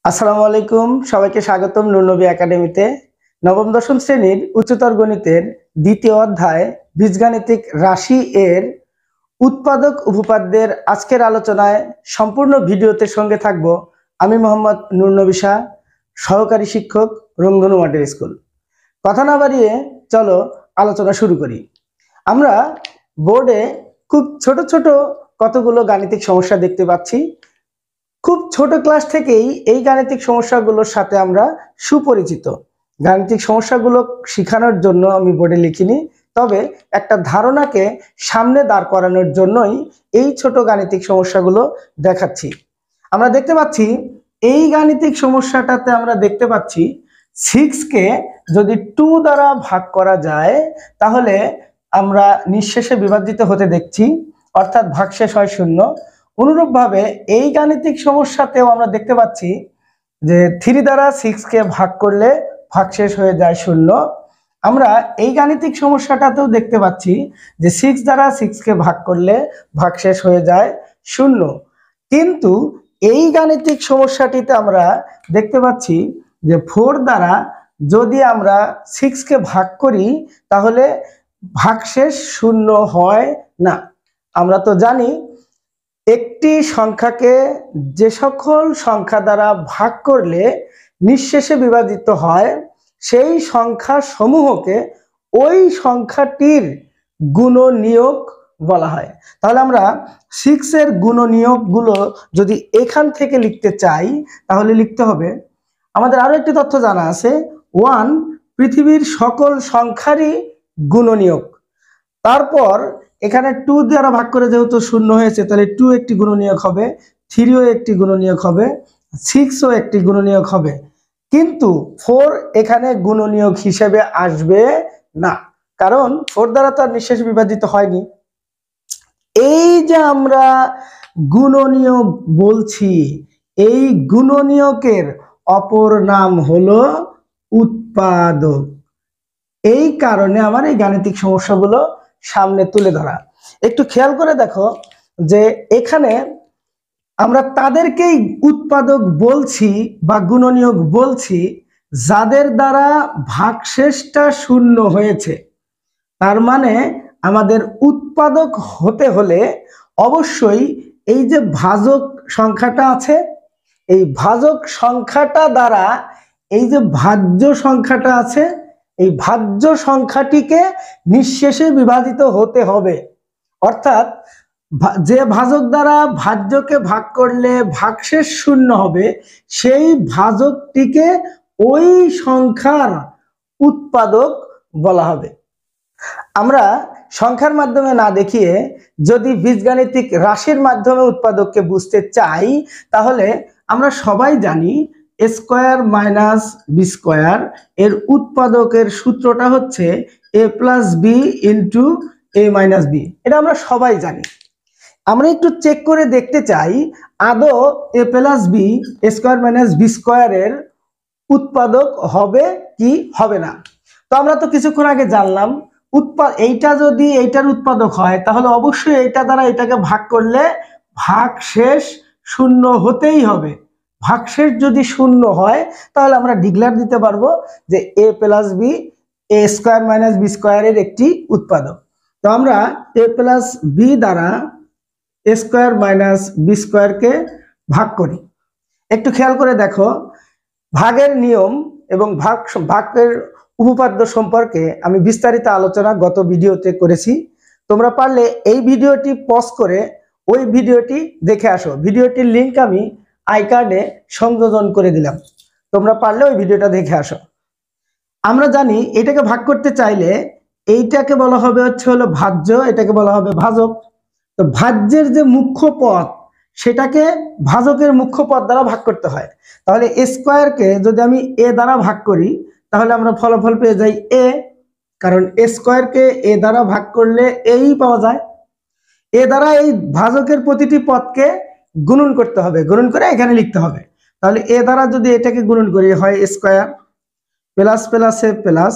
আসসালামু আলাইকুম, সবাইকে স্বাগতম নুরনবী একাডেমিতে। নবম দশম শ্রেণীর উচ্চতর গণিতের দ্বিতীয় অধ্যায় বীজগাণিতিক রাশি এর উৎপাদক উপপাদ্যের আজকের আলোচনায় সম্পূর্ণ ভিডিওতে সঙ্গে থাকব আমি মোহাম্মদ নুরনবী শাহ, সহকারী শিক্ষক, রংধনু মডেল স্কুল। কথা না বাড়িয়ে চলো আলোচনা শুরু করি। আমরা বোর্ডে খুব ছোট ছোট কতগুলো গাণিতিক সমস্যা দেখতে পাচ্ছি। খুব ছোট ক্লাস থেকেই এই গাণিতিক সমস্যাগুলোর সাথে আমরা সুপরিচিত। গাণিতিক সমস্যাগুলো শেখানোর জন্য আমি বোর্ডে লিখিনি, তবে একটা ধারণাকে সামনে দাঁড় করানোর জন্যই এই ছোট গাণিতিক সমস্যাগুলো দেখাচ্ছি। আমরা দেখতে পাচ্ছি এই গাণিতিক সমস্যাটাতে আমরা দেখতে পাচ্ছি 6কে যদি 2 দ্বারা ভাগ করা যায় তাহলে আমরা নিঃশেষে বিভাজিত হতে দেখছি, অর্থাৎ ভাগশেষ হয় 0। অনুরূপভাবে এই গাণিতিক সমস্যাতেও আমরা দেখতে পাচ্ছি যে 3 দ্বারা 6কে ভাগ করলে ভাগশেষ হয়ে যায় 0। আমরা এই গাণিতিক সমস্যাটাতেও দেখতে পাচ্ছি যে 6 দ্বারা 6কে ভাগ করলে ভাগশেষ হয়ে যায় 0। কিন্তু এই গাণিতিক সমস্যাটিতে আমরা দেখতে পাচ্ছি যে 4 দ্বারা যদি আমরা 6কে ভাগ করি তাহলে ভাগশেষ 0 হয় না। আমরা তো জানি একটি সংখ্যাকে যে সকল সংখ্যা দ্বারা ভাগ করলে নিঃশেষে বিভাজিত হয় সেই সংখ্যা সমূহকে ওই সংখ্যাটির গুণনীয়ক বলা হয়। তাহলে আমরা 6 এর গুণনীয়কগুলো যদি এখান থেকে লিখতে চাই তাহলে লিখতে হবে, আমাদের আরো একটি তথ্য জানা আছে, 1 পৃথিবীর সকল সংখ্যারই গুণনীয়ক। তারপর এখানে 2 দ্বারা ভাগ করে যেহেতু 0 হয়েছে তাহলে 2 একটি গুণনীয়ক হবে, 3ও একটি গুণনীয়ক হবে, 6ও একটি গুণনীয়ক হবে, কিন্তু 4 এখানে গুণনীয়ক হিসেবে আসবে না, কারণ 4 দ্বারা তো আর নিঃশেষ বিভাজিত হয়নি। এই যে আমরা গুণনীয়ক বলছি, এই গুণনীয়কের অপর নাম হলো উৎপাদক। এই কারণে আমার এই গাণিতিক সমস্যাগুলো সামনে তুলে ধরা। একটু খেয়াল করে দেখো যে এখানে আমরা তাদেরকেই উৎপাদক বলছি বা গুণনীয়ক বলছি যাদের দ্বারা ভাগশেষটা 0 হয়েছে। তার মানে আমাদের উৎপাদক হতে হলে অবশ্যই এই যে ভাজক সংখ্যাটা আছে, এই ভাজক সংখ্যাটা দ্বারা এই যে ভাজ্য সংখ্যাটা আছে, এই ভাজ্য সংখ্যাটিকে নিঃশেষে বিভাজিত হতে হবে। অর্থাৎ যে ভাজক দ্বারা ভাজ্যকে ভাগ করলে ভাগশেষ 0 হবে সেই ভাজকটিকে ওই সংখ্যার উৎপাদক বলা হবে। আমরা সংখ্যার মাধ্যমে না দেখিয়ে যদি বীজগাণিতিক রাশির মাধ্যমে উৎপাদককে বুঝতে চাই তাহলে আমরা সবাই জানি স্কয়ার মাইনাস বি স্কয়ার এর উৎপাদকের সূত্রটা হচ্ছে a plus B into a minus B. এটা আমরা সবাই জানি। আমরা একটু চেক করে দেখতে চাই আদৌ a plus B square minus B স্কয়ারের উৎপাদক হবে কি হবে না। তো আমরা তো কিছুক্ষণ আগে জানলাম এইটা যদি এইটার উৎপাদক হয় তাহলে অবশ্যই এইটা দ্বারা এটাকে ভাগ করলে ভাগশেষ 0 হতেই হবে। ভাগশেষ যদি 0 হয় তাহলে আমরা ডিক্লেয়ার দিতে পারবো যে a plus B A square minus B স্কয়ারের একটি উৎপাদক। তো আমরা a প্লাস বি দ্বারা এ স্কয়ার মাইনাস বি স্কয়ারকে ভাগ করি। একটু খেয়াল করে দেখো, ভাগের নিয়ম এবং ভাগের উপপাদ্য সম্পর্কে আমি বিস্তারিত আলোচনা গত ভিডিওতে করেছি। তোমরা পারলে এই ভিডিওটি পজ করে ওই ভিডিওটি দেখে আসো। ভিডিওটির লিংক আমি আই কার্ডে সংযোজন করে দিলাম, তোমরা পারলে ওই ভিডিওটা দেখে আসো। আমরা জানি এটাকে ভাগ করতে চাইলে এইটাকে বলা হবে হলো ভাজ্য, এটাকে বলা হবে ভাজক। তো ভাজ্যের যে মুখ্য পদ সেটাকে ভাজকের মুখ্য পদ দ্বারা ভাগ করতে হয়। তাহলে এ স্কয়ারকে যদি আমি এ দ্বারা ভাগ করি তাহলে আমরা ফলাফল পেয়ে যাই এ, কারণ এ স্কয়ারকে এ দ্বারা ভাগ করলে এই পাওয়া যায়। এ দ্বারা এই ভাজকের প্রতিটি পদকে গুণন করতে হবে, গুণন করে এখানে লিখতে হবে। তাহলে এ দ্বারা যদি এটাকে গুণন করি হয় square plus plus A plus,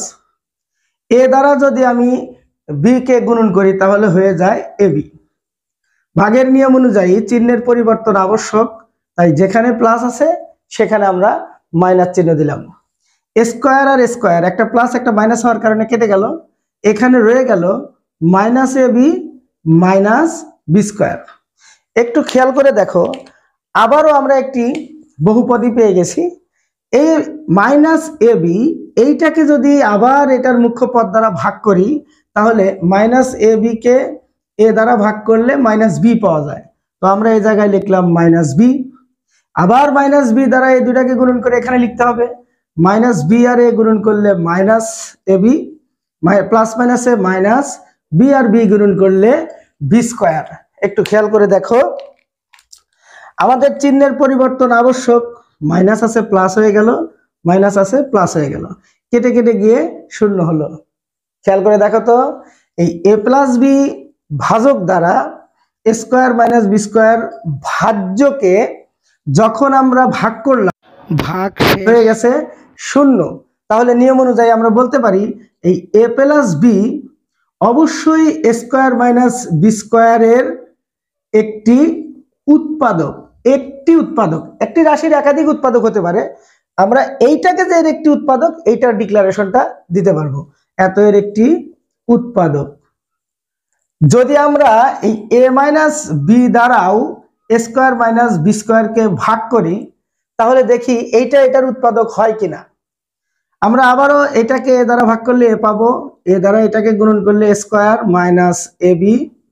A দ্বারা যদি আমি বি কে গুণন করি তাহলে হয়ে যায় এ বি। ভাগের নিয়ম অনুযায়ী চিহ্নের পরিবর্তন আবশ্যক, তাই যেখানে প্লাস আছে সেখানে আমরা মাইনাস চিহ্ন দিলাম। স্কোয়ার আর স্কোয়ার, একটা প্লাস একটা মাইনাস হওয়ার কারণে কেটে গেল, এখানে রয়ে গেল minus A B minus B square. একটু খেয়াল করে দেখো, আবারও আমরা একটি বহুপদী পেয়ে গেছি। এই মাইনাস এ বি এইটাকে যদি আবার এটার মুখ্য পদ দ্বারা ভাগ করি, তাহলে মাইনাস এ বি কে এ দ্বারা ভাগ করলে মাইনাস বি পাওয়া যায়। তো আমরা এই জায়গায় লিখলাম মাইনাস বি, আবার মাইনাস বি দ্বারা এই দুটাকে গুণন করে এখানে লিখতে হবে মাইনাস বি আর এ গুণন করলে মাইনাস এ বি, প্লাস মাইনাসে মাইনাস বি আর বি গুণন করলে বি স্কোয়ার। একটু খেয়াল করে দেখো, আমাদের চিহ্নের পরিবর্তন আবশ্যক। মাইনাস আছে প্লাস হয়ে গেল, মাইনাস আছে প্লাস হয়ে গেল, কেটে কেটে গিয়ে শূন্য হলো। খেয়াল করে দেখো তো, এই এ প্লাস বি ভাজক দ্বারা স্কোয়ার মাইনাস বি স্কোয়ার ভাজ্যকে যখন আমরা ভাগ করলাম, ভাগ হয়ে গেছে শূন্য। তাহলে নিয়ম অনুযায়ী আমরা বলতে পারি এই এ প্লাস বি অবশ্যই স্কোয়ার মাইনাস বি স্কোয়ারের একটি উৎপাদক। একটি রাশির একাধিক উৎপাদক হতে পারে, আমরা এইটাকে যে এর একটি উৎপাদক, এইটার ডিক্লারেশনটা দিতে পারবো, এত এর একটি উৎপাদক। যদি আমরা এই এ মাইনাস বি দ্বারাও স্কোয়ার মাইনাস বি স্কোয়ারকে ভাগ করি, তাহলে দেখি এইটা এটার উৎপাদক হয় কিনা। আমরা আবারও এটাকে এ দ্বারা ভাগ করলে এ পাবো, এ দ্বারা এটাকে গুণন করলে square minus A B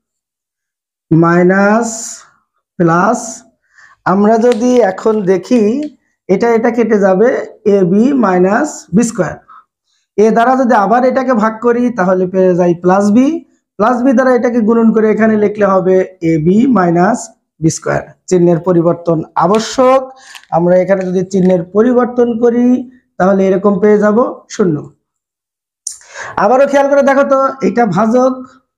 minus plus, আমরা যদি এখন দেখি এটা এটা কেটে যাবে A B minus B square. A দ্বারা যদি আবার এটাকে ভাগ করি তাহলে পেয়ে যাই প্লাস বি, প্লাস বি দ্বারা এটাকে গুণন করে এখানে লিখলে হবে A B minus B square. চিহ্নের পরিবর্তন আবশ্যক। আমরা এখানে যদি চিহ্নের পরিবর্তন করি তাহলে এরকম পেয়ে যাব শূন্য। আবারও খেয়াল করে দেখো তো, এটা ভাজক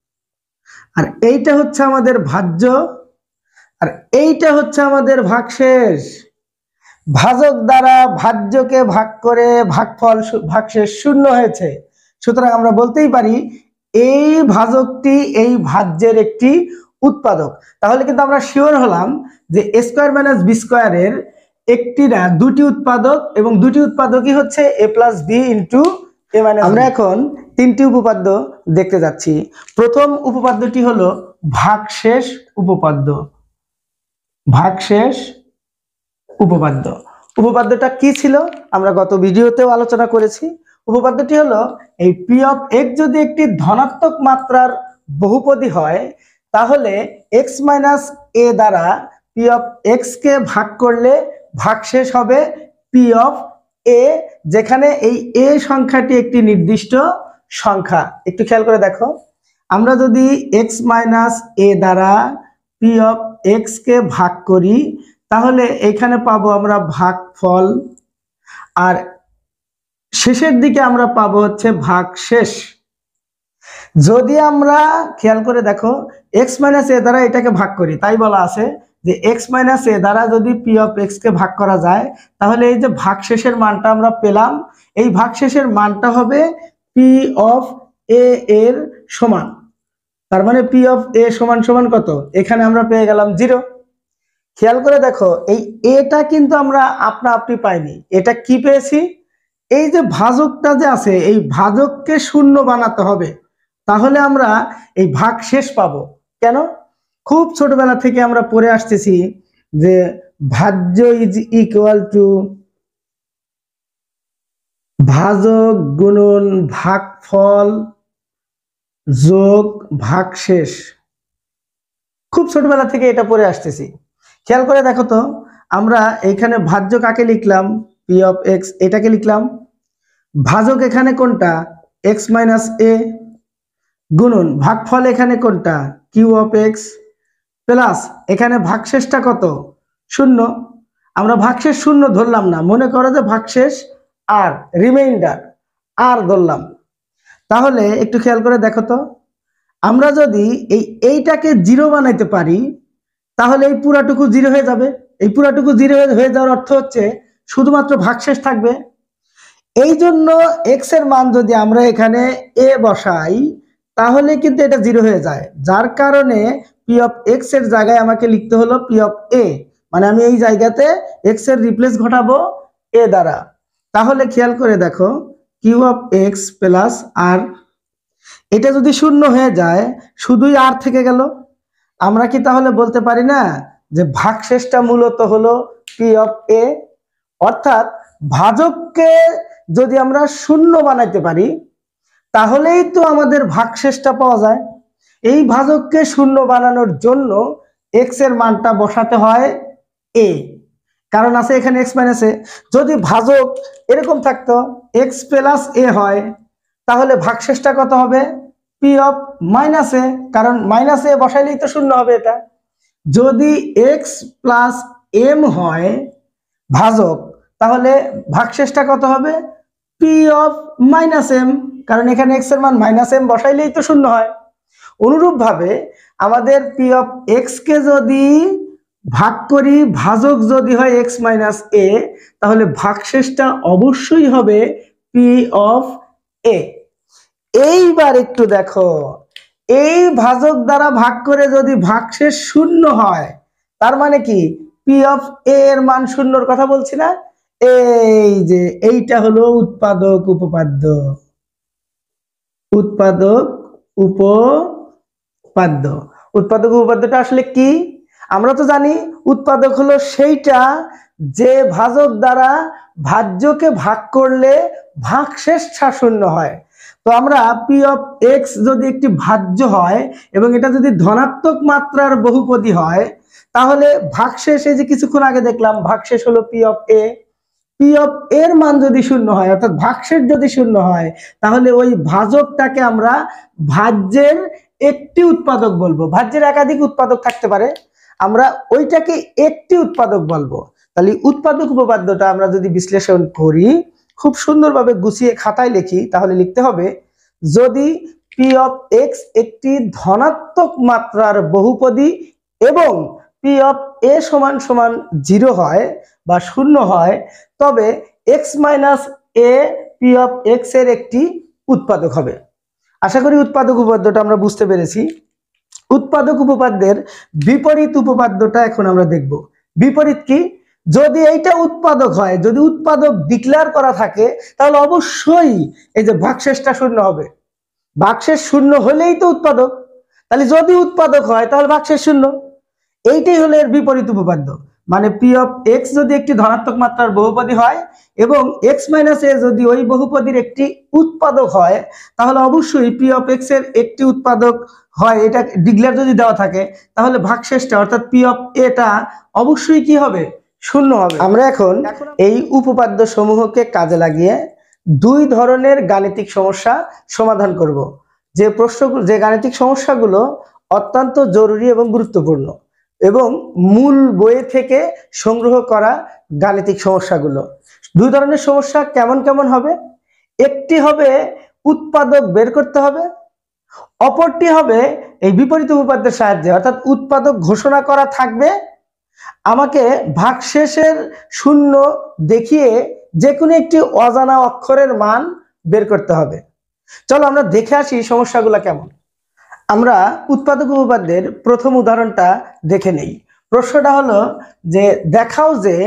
আর এইটা হচ্ছে আমাদের ভাজ্য আর এইটা হচ্ছে আমাদের ভাগশেষ। ভাজক দ্বারা ভাজ্যকে ভাগ করে ভাগফল ভাগশেষ শূন্য হয়েছে, সুতরাং আমরা বলতেই পারি এই ভাজকটি এই ভাজ্যের একটি উৎপাদক। তাহলে কিন্তু আমরা শিওর হলাম যে স্কোয়ার মাইনাস বি স্কোয়ারের একটি না দুটি উৎপাদক, এবং দুটি উৎপাদকই হচ্ছে A plus B into A minus. আমরা এখন তিনটি উপপাদ্য দেখতে যাচ্ছি। প্রথম উপপাদ্যটি হলো ভাগশেষ উপপাদ্য। ভাগশেষ উপপাদ্য, উপপাদ্যটা কি ছিল আমরা গত ভিডিওতেও আলোচনা করেছি। উপপাদ্যটি হলো এই পি অফ এক্স যদি একটি ধনাত্মক মাত্রার বহুপদী হয়, তাহলে এক্স মাইনাস এ দ্বারা পি অফ এক্স কে ভাগ করলে ভাগশেষ হবে পি অফ এ, যেখানে এই এ সংখ্যাটি একটি নির্দিষ্ট সংখ্যা। একটু খেয়াল করে দেখো, আমরা যদি এক্স মাইনাস এ দ্বারা পি অফ এক্স কে ভাগ করি, তাহলে এখানে পাবো আমরা ভাগফল, আর শেষের দিকে আমরা পাবো হচ্ছে ভাগশেষ। যদি আমরা খেয়াল করে দেখো এক্স মাইনাস এ দ্বারা এটাকে ভাগ করি, তাই বলা আছে যে এক্স মাইনাস এ দ্বারা যদি পি অফ এক্স কে ভাগ করা যায়, তাহলে এই যে ভাগশেষের মানটা আমরা পেলাম, এই ভাগশেষের মানটা হবে পি অফ এ এর সমান। তার মানে পি অফ এ সমান সমান কত, এখানে আমরা পেয়ে গেলাম 0। খেয়াল করে দেখো এই এটা কিন্তু আমরা আপনা আপনি পাইনি, এটা কি পেয়েছি, এই যে ভাজকটা যে আছে এই ভাজককে শূন্য বানাতে হবে, তাহলে আমরা এই ভাগশেষ পাবো। কেন, খুব ছোটবেলা থেকে আমরা পড়ে আসতেছি যে ভাজ্য ইজ ইকুয়াল টু ভাজক গুণন ভাগফল যোগ ভাগশেষ। খুব ছোটবেলা থেকে এটা পড়ে আসতেছি। খেয়াল করে দেখো তো, আমরা এইখানে ভাজ্য কাকে লিখলাম, পি অফ এক্স, এটাকে লিখলাম। ভাজক এখানে কোনটা, এক্স মাইনাস এ, গুণন ভাগফল এখানে কোনটা, কিউ অফ এক্স, প্লাস এখানে ভাগশেষটা কত, শূন্য। আমরা ভাগশেষ শূন্য ধরলাম না, মনে করো যে ভাগশেষ আর রিমাইন্ডার আর ধরলাম। তাহলে একটু খেয়াল করে দেখো তো, আমরা যদি এইটাকে 0 বানাইতে পারি, তাহলে এই পুরাটুকু 0 হয়ে যাবে। এই পুরাটুকু 0 হয়ে যাওয়ার অর্থ হচ্ছে শুধুমাত্র ভাগশেষ থাকবে। এই জন্য এক্স এর মান যদি আমরা এখানে এ বসাই, তাহলে কিন্তু এটা 0 হয়ে যায়, যার কারণে পি অফ এক্স এর জায়গায় আমাকে লিখতে হলো পি অফ এ, মানে আমি এই জায়গাতে এক্স এর রিপ্লেস ঘটাবো এ দ্বারা। তাহলে খেয়াল করে দেখো Q of X plus R, এটা যদি শূন্য হয়ে যায় শুধুই আর থেকে গেল। আমরা কি তাহলে বলতে পারি না যে ভাগশেষটা মূলত হলো পি অফ এ? অর্থাৎ ভাজককে যদি আমরা শূন্য বানাইতে পারি তাহলেই তো আমাদের ভাগশেষটা পাওয়া যায়। এই ভাজককে শূন্য বানানোর জন্য এক্স এর মানটা বসাতে হয় এ, কারণ আছে এখানে এক্স মাইনাস এ। যদি ভাজক এরকম থাকতো এক্স প্লাস এ হয় তাহলে ভাগশেষটা কত হবে? পি অফ মাইনাস এ, কারণ মাইনাস এ বসাইলেই তো শূন্য হবে এটা। যদি এক্স প্লাস এম হয় ভাজক, তাহলে ভাগশেষটা কত হবে? পি অফ মাইনাস এম, কারণ এখানে এক্স এর মান মাইনাস এম বসাইলেই তো শূন্য হয়। অনুরূপ ভাবে আমাদের পি অফ এক্স কে যদি ভাগ করি, ভাজক যদি হয় এক্স মাইনাস এ, তাহলে ভাগশেষটা অবশ্যই হবে পি অফ এ। এইবার একটু দেখো, এই ভাজক দ্বারা ভাগ করে যদি ভাগশেষ শূন্য হয় তার মানে কি পি অফ এ এর মান শূন্যর কথা বলছি না? এই যে এইটা হলো উৎপাদক উপপাদ্য। উৎপাদক উপপাদ্য, উৎপাদক উপপাদ্যটা আসলে কি? আমরা তো জানি উৎপাদক হলো সেইটা যে ভাজক দ্বারা ভাজ্যকে ভাগ করলে ভাগশেষটা শূন্য হয়। তো আমরা পি অফ এক্স যদি একটি ভাজ্য হয় এবং এটা যদি ধনাত্মক মাত্রার বহুপদী হয় তাহলে ভাগশেষ, এই যে কিছুক্ষণ আগে দেখলাম ভাগশেষ হলো P of A. P of এর মান যদি শূন্য হয় অর্থাৎ ভাগশেষ যদি শূন্য হয় তাহলে ওই ভাজকটাকে আমরা ভাজ্যের একটি উৎপাদক বলবো। ভাজ্যের একাধিক উৎপাদক থাকতে পারে, আমরা ওইটাকে একটি উৎপাদক বলবো। তাহলে উৎপাদক উপপাদ্যটা আমরা যদি বিশ্লেষণ করি, খুব সুন্দরভাবে গুছিয়ে খাতায় লিখি, তাহলে লিখতে হবে যদি পি অফ এক্স একটি ধনাত্মক মাত্রার বহুপদী এবং পি অফ এ সমান সমান 0 হয় বা শূন্য হয়, তবে X minus A P of X এর একটি উৎপাদক হবে। আশা করি উৎপাদক উপপাদ্যটা আমরা বুঝতে পেরেছি। উৎপাদক উপপাদ্যের বিপরীত উপপাদ্যটা এখন আমরা দেখব। বিপরীত কি? যদি এইটা উৎপাদক হয়, যদি উৎপাদক ডিক্লেয়ার করা থাকে তাহলে অবশ্যই এই যে ভাগশেষটা শূন্য হবে। ভাগশেষ শূন্য হলেই তো উৎপাদক, তাহলে যদি উৎপাদক হয় তাহলে ভাগশেষ শূন্য। এইটাই হলো এর বিপরীত উপপাদ্য। মানে পি অফ এক্স যদি একটি ধনাত্মক মাত্রার বহুপদী হয় এবং এক্স মাইনাস এ যদি ওই বহুপদীর একটি উৎপাদক হয় তাহলে অবশ্যই পি অফ এক্স এর একটি উৎপাদক হয়, এটা ডিক্লেয়ার যদি দেওয়া থাকে তাহলে ভাগশেষটা অর্থাৎ পি অফ এটা অবশ্যই কি হবে? শূন্য হবে। আমরা এখন এই উপপাদ্য সমূহকে কাজে লাগিয়ে দুই ধরনের গাণিতিক সমস্যা সমাধান করব। যে গাণিতিক সমস্যাগুলো অত্যন্ত জরুরি এবং গুরুত্বপূর্ণ এবং মূল বই থেকে সংগ্রহ করা গাণিতিক সমস্যাগুলো। দুই ধরনের সমস্যা কেমন কেমন হবে? একটি হবে উৎপাদক বের করতে হবে, অপরটি হবে এই বিপরীত উপপাদ্যের সাহায্যে, অর্থাৎ উৎপাদক ঘোষণা করা থাকবে, আমাকে ভাগশেষের শূন্য দেখিয়ে যে কোনো একটি অজানা অক্ষরের মান বের করতে হবে। চলো আমরা দেখে আসি সমস্যাগুলো কেমন। আমরা উৎপাদক উপপাদ্যের প্রথম উদাহরণটা দেখে নেই। প্রশ্নটা হলো যে দেখাও যে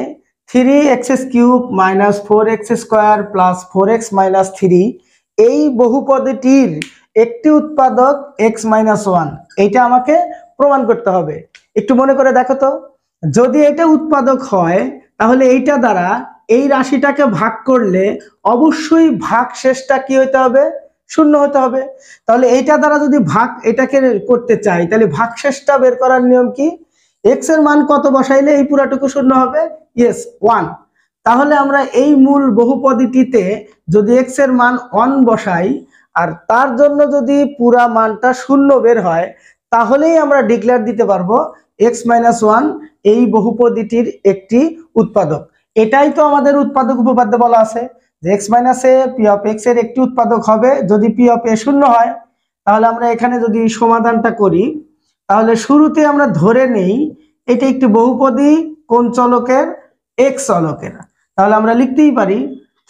3x³ - 4x² + 4x - 3 এই বহুপদীটির একটি উৎপাদক x - 1। এইটা আমাকে প্রমাণ করতে হবে। একটু মনে করে দেখো তো, যদি এটা উৎপাদক হয় তাহলে এইটা দ্বারা এই রাশিটাকে ভাগ করলে অবশ্যই ভাগশেষটা কি হতে হবে? শূন্য হতে হবে। তাহলে এইটা দ্বারা যদি ভাগ এটাকে করতে চাই তাহলে ভাগশেষটা বের করার নিয়ম কি? এক্স এর মান কত বসাইলে এই পুরাটুকু শূন্য হবে? ইয়েস, 1। তাহলে আমরা এই মূল বহুপদীটিতে যদি এক্স এর মান 1 বসাই আর তার জন্য যদি পুরা মানটা শূন্য বের হয় তাহলেই আমরা ডিক্লেয়ার দিতে পারবো x - 1 এই বহুপদীটির একটি উৎপাদক। এটাই তো আমাদের উৎপাদক উপপাদ্য বলা আছে যে x - a P of X এর একটি উৎপাদক হবে যদি পি অফ এ শূন্য হয়। তাহলে আমরা এখানে যদি সমাধানটা করি তাহলে শুরুতে আমরা ধরে নেই এটা একটি বহুপদী কোন চলকের? x চলকের। তাহলে আমরা লিখতেই পারি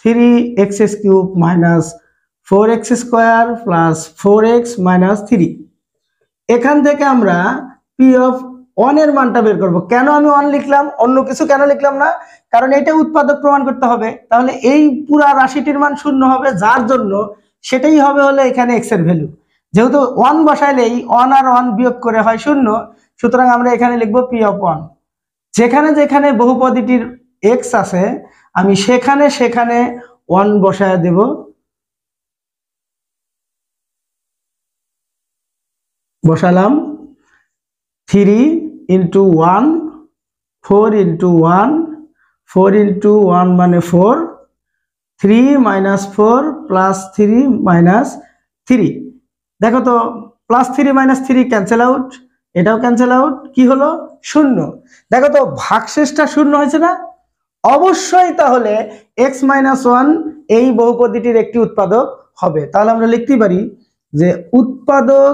3x³ - 4x² + 4x - 3। এখান থেকে আমরা পি অফ অনের মানটা বের করব। কেন আমি অন লিখলাম, অন্য কিছু কেন লিখলাম না? কারণ এটা উৎপাদক প্রমাণ করতে হবে। তাহলে এই পুরা রাশিটির মান শূন্য হবে, যার জন্য সেটাই হবে হলো এখানে এক্স এর ভ্যালু। যেহেতু ওয়ান বসাইলেই ওয়ান আর ওয়ান বিয়োগ করে হয় শূন্য, সুতরাং আমরা এখানে লিখবো পি অফ ওয়ান। যেখানে যেখানে বহুপদীটির এক্স আছে আমি সেখানে সেখানে ওয়ান বসায় দেব। বসালাম 3 ইন্টু 1, 4 ইন্টু 1, 4 ইন্টু 1 মানে 4, 3 মাইনাস 4 প্লাস 3 মাইনাস 3। দেখো তো প্লাস 3 মাইনাস 3 ক্যান্সেল আউট, এটাও ক্যান্সেল আউট, কি হলো? শূন্য। দেখো তো ভাগশেষটা শূন্য হয়েছে না? অবশ্যই তাহলে এক্স মাইনাস ওয়ান এই বহুপদীটির একটি উৎপাদক হবে। তাহলে আমরা লিখতে পারি যে উৎপাদক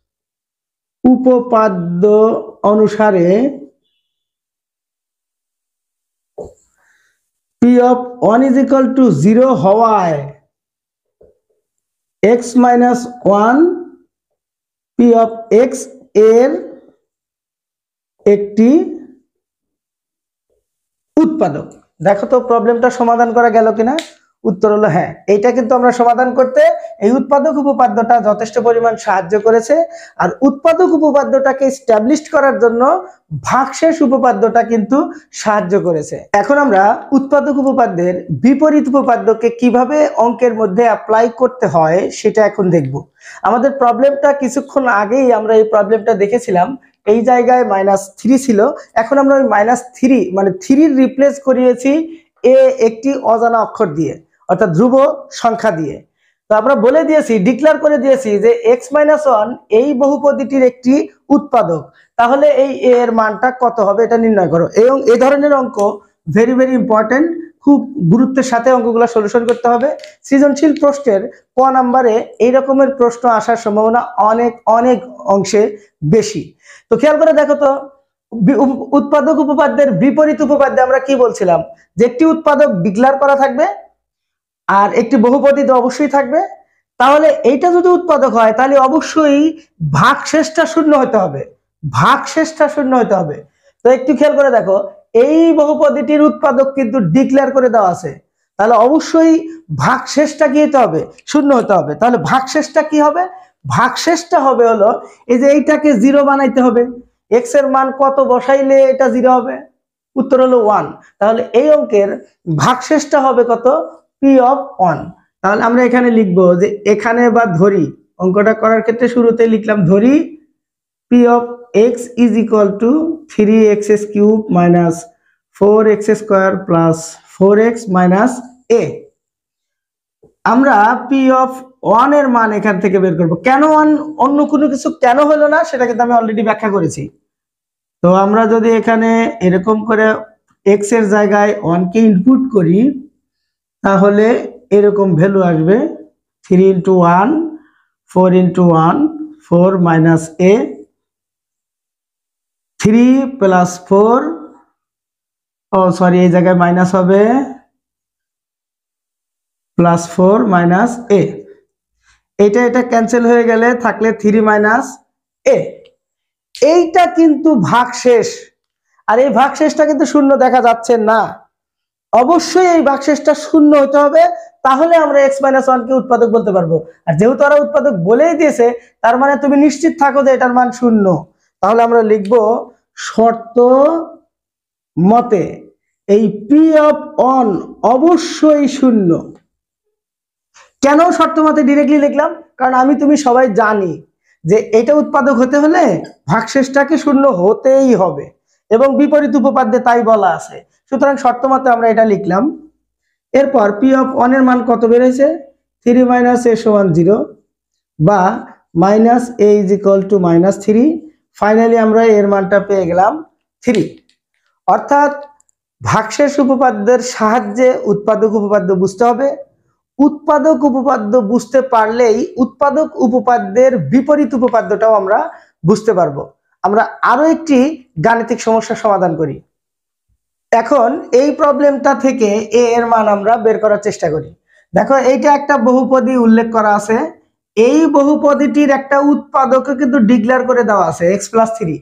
উপপাদ্য অনুসারে P of one is equal to 0 হওয়ায় X minus one P of X এর একটি উৎপাদক। দেখো তো প্রবলেমটা সমাধান করা গেল কিনা? উত্তর হলো হ্যাঁ। এইটা কিন্তু আমরা সমাধান করতে এই উৎপাদক উপপাদ্যটা যথেষ্ট পরিমাণ সাহায্য করেছে। আর উৎপাদক উপপাদ্যটাকে এস্টাবলিশ করার জন্য ভাগশেষ উপপাদ্যটা কিন্তু সাহায্য করেছে। এখন আমরা উৎপাদক উপপাদ্যের বিপরীত উপপাদ্যকে কিভাবে অঙ্কের মধ্যে অ্যাপ্লাই করতে হয় সেটা এখন দেখব। আমাদের প্রবলেমটা কিছুক্ষণ আগেই আমরা এই প্রবলেমটা দেখেছিলাম। এই জায়গায় -3 ছিল, এখন আমরা ওই -3 মানে 3 রিপ্লেস করিয়েছি এ একটি অজানা অক্ষর দিয়ে, অর্থাৎ ধ্রুব সংখ্যা দিয়ে। তো আমরা বলে দিয়েছি, ডিক্লেয়ার করে দিয়েছি যে x - 1 এই বহুপদীটির একটি উৎপাদক। তাহলে এই a এর মানটা কত হবে এটা নির্ণয় করো। এবং এই ধরনের অঙ্ক ভেরি ভেরি ইম্পর্টেন্ট, খুব গুরুত্বের সাথে অঙ্কগুলো সলিউশন করতে হবে। সৃজনশীল প্রশ্নের ক নাম্বারে এই রকমের প্রশ্ন আসার সম্ভাবনা অনেক অনেক অংশে বেশি। তো খেয়াল করে দেখো তো, উৎপাদক উপপাদ্যের বিপরীত উপপাদ্যে আমরা কি বলছিলাম? যে একটি উৎপাদক ডিক্লেয়ার করা থাকবে আর একটি বহুপদী তো অবশ্যই থাকবে। তাহলে এইটা যদি উৎপাদক হয় তাহলে অবশ্যই ভাগশেষটা শূন্য হতে হবে, ভাগশেষটা শূন্য হতে হবে। তো একটু খেয়াল করে দেখো, এই বহুপদীটির উৎপাদক কিন্তু ডিক্লেয়ার করে দেওয়া আছে, তাহলে অবশ্যই ভাগশেষটা কি হতে হবে? শূন্য হতে হবে। তাহলে ভাগশেষটা কি হবে? ভাগশেষটা হবে হলো এই যে এইটাকে 0 বানাইতে হবে। এক্স এর মান কত বসাইলে এটা 0 হবে? উত্তর হলো 1। তাহলে এই অঙ্কের ভাগশেষটা হবে কত? P of 1। তাহলে আমরা এখানে লিখবো যে এখানে বা ধরি, অঙ্কটা করার ক্ষেত্রে শুরুতে লিখলাম ধরি P of x is equal to 3x³ minus 4x² plus 4x minus a. আমরা পি অফ 1 এর মান এখান থেকে বের করব। কেন 1, অন্য কোনো কিছু কেন হলো না সেটা কিন্তু আমি অলরেডি ব্যাখ্যা করেছি। তো আমরা যদি এখানে এরকম করে x এর জায়গায় 1 কে ইনপুট করি তাহলে এরকম ভ্যালু আসবে 3 × 1 4 × 1 4 মাইনাস এ, 3 প্লাস 4, ও সরি এই জায়গায় মাইনাস হবে, প্লাস 4 মাইনাস এ। এটা ক্যান্সেল হয়ে গেলে থাকলে 3 মাইনাস এ। এইটা কিন্তু ভাগশেষ, আর এই ভাগশেষটা কিন্তু শূন্য দেখা যাচ্ছে না। অবশ্যই এই ভাগশেষটা শূন্য হতে হবে, তাহলে আমরা x - 1 কে উৎপাদক বলতে পারবো। আর যেহেতু ওরা উৎপাদক বলেই দিয়েছে তার মানে তুমি নিশ্চিত থাকো যে এটার মান শূন্য। তাহলে আমরা লিখব শর্ত মতে এই পি অফ 1 অবশ্যই শূন্য। কেন শর্ত মতে ডিরেক্টলি লিখলাম? কারণ আমি তুমি সবাই জানি যে এটা উৎপাদক হতে হলে ভাগশেষটাকে শূন্য হতেই হবে, এবং বিপরীত উপপাদ্যে তাই বলা আছে। সুতরাং শর্ত মতে আমরা এটা লিখলাম। এরপর পি অফ 1 এর মান কত বেরিয়েছে? 3 - a = 0 বা -a = -3। ফাইনালি আমরা এর মানটা পেয়ে গেলাম 3। অর্থাৎ ভাগশেষ উপপাদ্যের সাহায্যে উৎপাদক উপপাদ্য বুঝতে হবে। উৎপাদক উপপাদ্য বুঝতে পারলেই উৎপাদক উপপাদ্যের বিপরীত উপপাদ্যটাও আমরা বুঝতে পারবো। আমরা আরো একটি গাণিতিক সমস্যার সমাধান করি। এখন এই প্রবলেমটা থেকে এ এর মান আমরা বের করার চেষ্টা করি। দেখো এইটা একটা বহুপদী উল্লেখ করা আছে, এই বহুপদীটির একটা উৎপাদক কিন্তু ডিক্লেয়ার করে দেওয়া আছে x + 3।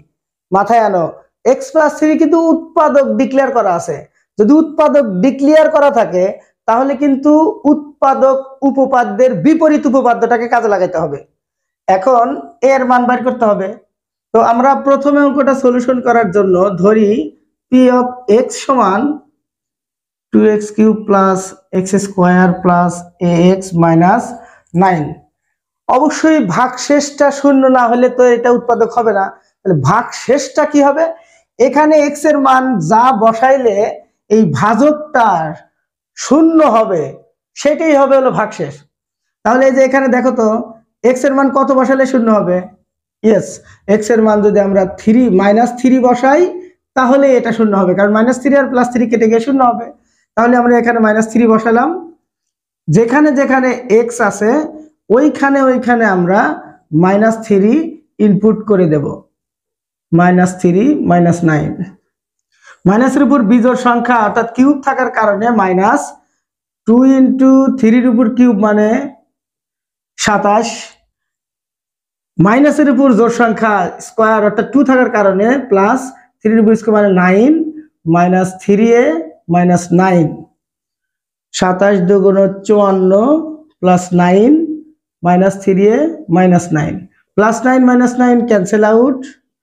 মাথায় আনো, x+3 কিন্তু উৎপাদক ডিক্লেয়ার করা আছে। যদি উৎপাদক ডিক্লেয়ার করা থাকে তাহলে কিন্তু উৎপাদক উপপাদ্যের বিপরীত উপপাদ্যটাকে কাজে লাগাতে হবে। এখন এর মান বের করতে হবে। তো আমরা প্রথমে অঙ্কটা সলিউশন করার জন্য ধরি p of x সমান 2x³ + x² + ax - 9। অবশ্যই ভাগশেষটা শূন্য না হলে তো এটা উৎপাদক হবে না। তাহলে ভাগশেষটা কি হবে? এখানে x এর মান যা বসাইলে এই ভাজকটার শূন্য হবে সেটাই হবে হলো ভাগশেষ। তাহলে এই যে এখানে দেখো তো x এর মান কত বসালে শূন্য হবে? ইয়েস, x এর মান যদি আমরা -3 বসাই তাহলে এটা শূন্য হবে, কারণ -3 আর +3 কেটে গিয়ে শূন্য হবে। তাহলে আমরা এখানে -3 বসালাম, যেখানে যেখানে x আছে ওইখানে ওইখানে আমরা -3 ইনপুট করে দেব। -3 - 9, মাইনাসের উপর বিজোড় সংখ্যা অর্থাৎ কিউব থাকার কারণে -2 × 3 এর উপর কিউব মানে 27, মাইনাসের উপর জোড় সংখ্যা স্কয়ার অর্থাৎ 2 থাকার কারণে +3 এর উপর স্কয়ার মানে 9, -3a - 9, 27 × 2 = 54 + 9 -3a - 9, +9 - 9 cancel out,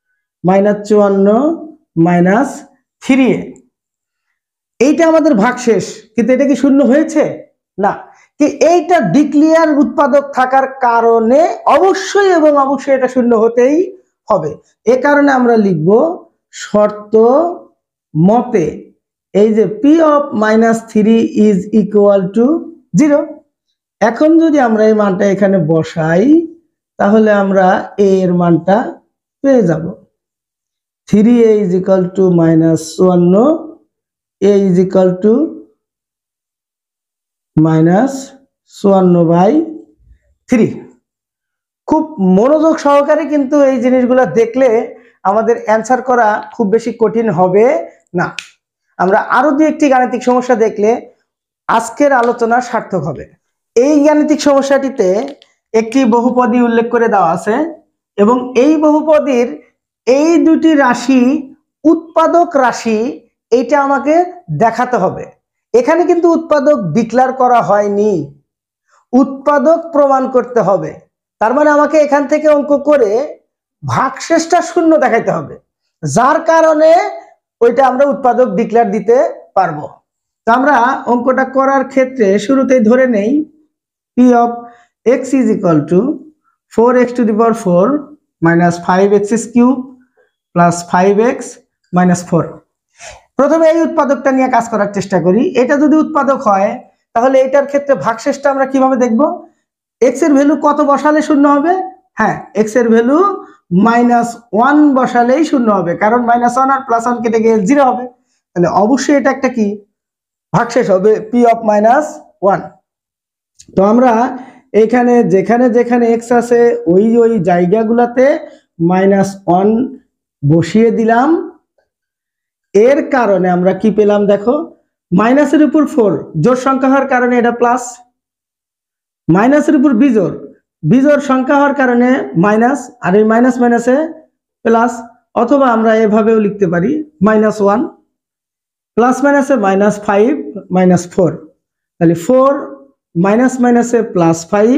-54 - 3a। এইটা আমাদের ভাগশেষ, কিন্তু এটা কি শূন্য হয়েছে? না, কি এইটা ডিক্লেয়ার উৎপাদক থাকার কারণে অবশ্যই এবং অবশ্যই এটা শূন্য হতেই হবে। এ কারণে আমরা লিখব শর্ত মতে এই যে p of -3 is equal to 0। এখন যদি আমরা এই মানটা এখানে বসাই তাহলে আমরা a এর মানটা পেয়ে যাব। 3a is equal to -54, a is equal to -54/3। খুব মনোযোগ সহকারে কিন্তু এই জিনিসগুলো দেখলে আমাদের অ্যান্সার করা খুব বেশি কঠিন হবে না। আমরা আরো দুই একটি গাণিতিক সমস্যা দেখলে আজকের আলোচনা সার্থক হবে। এই গাণিতিক সমস্যাটিতে একটি বহুপদী উল্লেখ করে দেওয়া আছে এবং এই বহুপদীর এই দুটি রাশি উৎপাদক রাশি, এইটা আমাকে দেখাতে হবে। এখানে কিন্তু উৎপাদক ডিক্লেয়ার করা হয়নি, উৎপাদক প্রমাণ করতে হবে। তার মানে আমাকে এখান থেকে অঙ্ক করে ভাগশেষটা শূন্য দেখাইতে হবে, যার কারণে ওইটা আমরা উৎপাদক ডিক্লেয়ার দিতে পারবো। তো আমরা অঙ্কটা করার ক্ষেত্রে শুরুতেই ধরে নেই p of x is equal to 4x⁴ - 5x³ + 5x - 4। প্রথমে এই উৎপাদকটা নিয়ে কাজ করার চেষ্টা করি। এটা যদি উৎপাদক হয় তাহলে এটার ক্ষেত্রে ভাগশেষটা আমরা কিভাবে দেখব? x এর ভ্যালু কত বসালে শূন্য হবে? হ্যাঁ, x এর ভ্যালু -1 বসালেই শূন্য হবে, কারণ -1 আর +1 কেটে গিয়ে 0 হবে। তাহলে অবশ্যই এটা একটা কি ভাগশেষ হবে, p of -1। তো আমরা এখানে যেখানে যেখানে x আছে ওই ওই জায়গাগুলোতে -1 বসিয়ে দিলাম। এর কারণে আমরা কি পেলাম দেখো, মাইনাসের উপর 4 জোড় সংখ্যা হওয়ার কারণে এটা প্লাস, মাইনাসের উপর বিজোড় সংখ্যা হওয়ার কারণে মাইনাস, আর এই মাইনাস মাইনাসে প্লাস, অথবা আমরা এভাবেও লিখতে পারি -1 প্লাস মাইনাসে -5 -4। তাহলে 4 মাইনাস মাইনাসে +5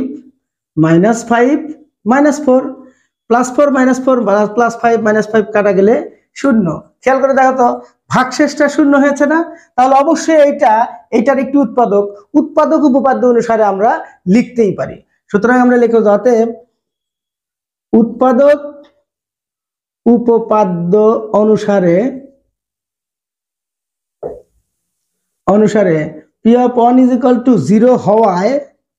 -5 -4 +4 -4 +5 -5 কাটা গেলে শূন্য। খেয়াল করে দেখো তো ভাগশেষটা শূন্য হয়েছে না? তাহলে অবশ্যই এইটার একটি উৎপাদক উপপাদ্য অনুসারে আমরা লিখতেই পারি। সুতরাং আমরা লিখব অতএব উৎপাদক উপপাদ্য অনুসারে p of 1 is equal to 0 হওয়ায়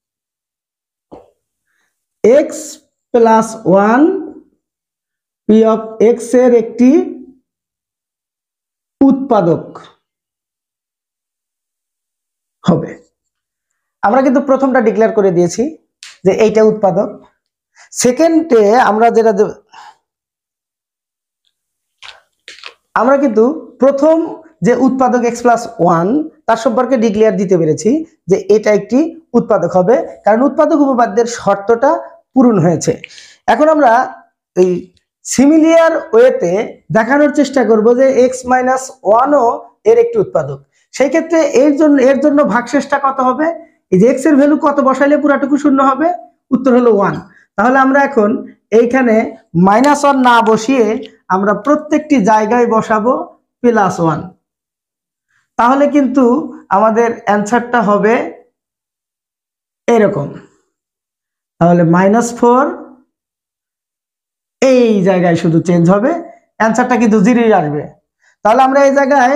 x + 1 p of x এর একটি উৎপাদক হবে। আমরা কিন্তু প্রথমটা ডিক্লেয়ার করে দিয়েছি যে এইটা উৎপাদক। সেকেন্ডে আমরা কিন্তু প্রথম যে উৎপাদক x+1 তার সম্পর্কে ডিক্লেয়ার দিতে পেরেছি যে এটা একটি উৎপাদক হবে, কারণ উৎপাদক উপপাদ্যের শর্তটা পূরণ হয়েছে। এখন আমরা এই সিমিলিয়ার ওয়েতে দেখানোর চেষ্টা করব যে এক্স মাইনাস ওয়ানও এর একটি উৎপাদক। সেই ক্ষেত্রে এর জন্য ভাগশেষটা কত হবে? এই যে এক্স এর ভ্যালু কত বসাইলে পুরাটুকু শূন্য হবে? উত্তর হলো 1। তাহলে আমরা এখন এইখানে -1 না বসিয়ে আমরা প্রত্যেকটি জায়গায় বসাবো +1। তাহলে কিন্তু আমাদের অ্যান্সারটা হবে এরকম। তাহলে -4 এই জায়গায় শুধু চেঞ্জ হবে, অ্যান্সারটা কিন্তু 0ই আসবে। তাহলে আমরা এই জায়গায়,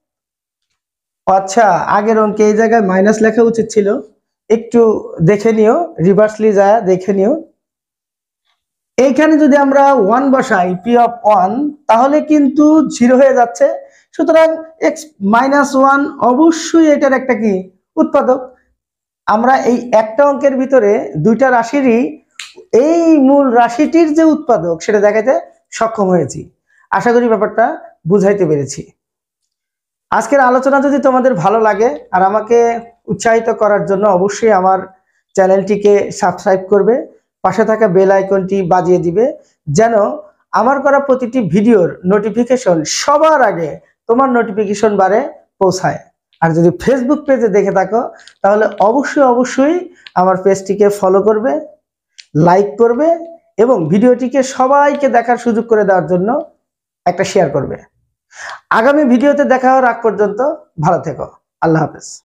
আচ্ছা আগের অঙ্কে এই জায়গায় মাইনাস লেখা উচিত ছিল, একটু দেখে নিও, রিভার্সলি যায় দেখে নিও। এইখানে যদি আমরা 1 বসাই p(1) তাহলে কিন্তু 0 হয়ে যাচ্ছে। সুতরাং x-1 অবশ্যই এটার একটা কি উৎপাদক। আমরা এই একটা অঙ্কের ভিতরে দুইটা রাশিরই এই মূল রাশিটির যে উৎপাদক সেটা দেখাতে সক্ষম হয়েছি। আশা করি ব্যাপারটা বুঝাইতে পেরেছি। আজকের আলোচনা যদি তোমাদের ভালো লাগে আর আমাকে উৎসাহিত করার জন্য অবশ্যই আমার চ্যানেলটিকে সাবস্ক্রাইব করবে, পাশে থাকা বেল আইকনটি বাজিয়ে দিবে, যেন আমার করা প্রতিটি ভিডিওর নোটিফিকেশন সবার আগে তোমার নোটিফিকেশন বারে পৌঁছায়। আর যদি ফেসবুক পেজে দেখে থাকো তাহলে অবশ্যই আমার পেজটিকে ফলো করবে, লাইক করবে এবং ভিডিওটিকে সবাইকে দেখার সুযোগ করে দেওয়ার জন্য একটা শেয়ার করবে। আগামী ভিডিওতে দেখা হওয়ার আগ পর্যন্ত ভালো থেকো। আল্লাহ হাফেজ।